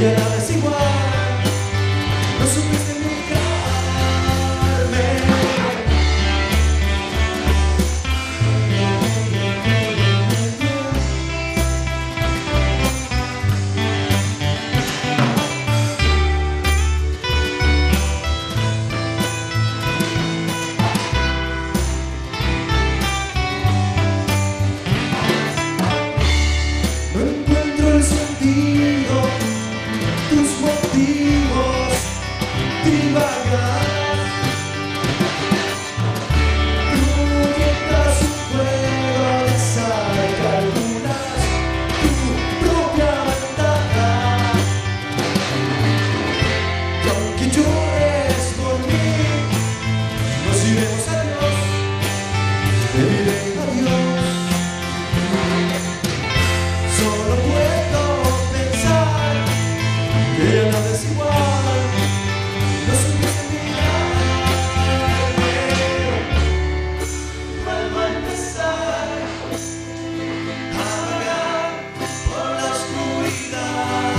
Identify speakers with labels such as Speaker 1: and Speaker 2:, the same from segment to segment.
Speaker 1: ya nada es igual, no supiste mirarme. No encuentro el sentido, tus motivos divagan. Tú llegas un juego de azar y calculas tu propia ventaja. Y aunque llores por mí, nos iremos a Dios, te diré adiós. Solo puedo pensar que ya nada es igual, no supiste mirarme. Mal va a empezar a vagar por la oscuridad.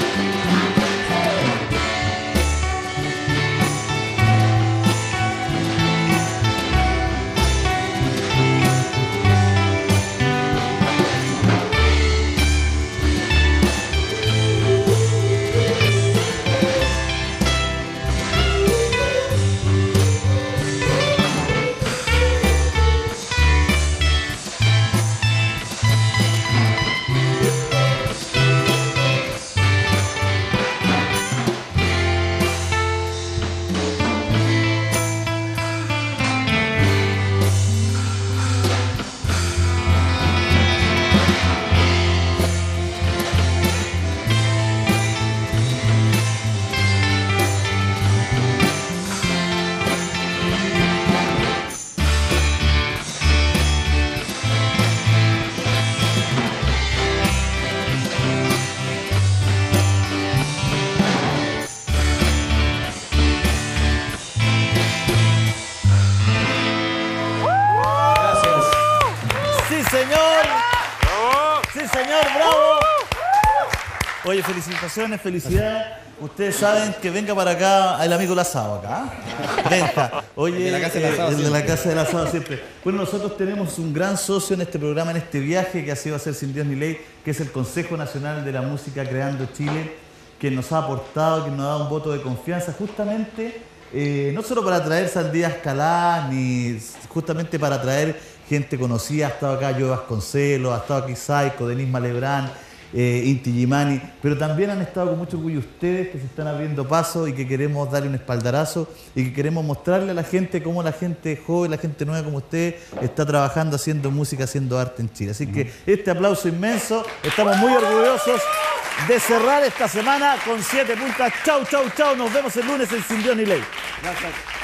Speaker 2: ¡Sí, señor! ¡Sí, señor! ¡Bravo! Oye, felicitaciones, felicidades. Ustedes saben que venga para acá el amigo Lazao acá. Venga. Oye,
Speaker 3: El de la Casa del Asado
Speaker 2: el de la
Speaker 3: siempre.
Speaker 2: Casa del Asado siempre. Bueno, nosotros tenemos un gran socio en este programa, en este viaje que así va a ser sin Dios ni ley, que es el Consejo Nacional de la Música Creando Chile, que nos ha aportado, que nos ha dado un voto de confianza justamente, no solo para traer Sandía Escalá, ni justamente para traer gente conocida. Ha estado acá Joe Vasconcelos, ha estado aquí Saico, Denise Malebrán, Inti Gimani, pero también han estado con mucho orgullo ustedes, que se están abriendo paso y que queremos darle un espaldarazo y que queremos mostrarle a la gente cómo la gente joven, la gente nueva como usted está trabajando, haciendo música, haciendo arte en Chile. Así que este aplauso inmenso, estamos muy orgullosos de cerrar esta semana con 7 puntas. Chau, chau, chau, nos vemos el lunes en Sin Dios ni Ley.
Speaker 3: Gracias.